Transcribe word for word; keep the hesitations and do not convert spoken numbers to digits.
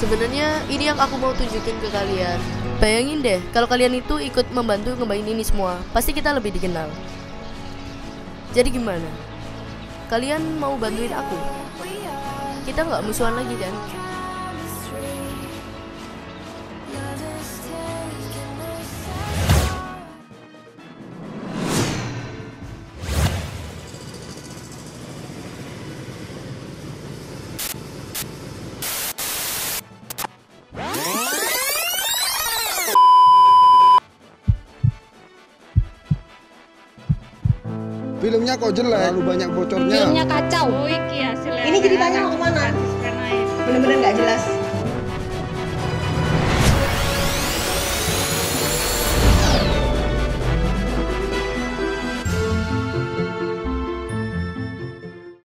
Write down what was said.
Sebenarnya ini yang aku mau tunjukin ke kalian. Bayangin deh, kalau kalian itu ikut membantu ngembain ini semua, pasti kita lebih dikenal. Jadi gimana? Kalian mau bantuin aku? Kita nggak musuhan lagi kan? Filmnya kok jelek, terlalu banyak bocornya. Filmnya kacau. Oh, iki hasilnya. Ini ceritanya mau kemana? Bener-bener nggak jelas.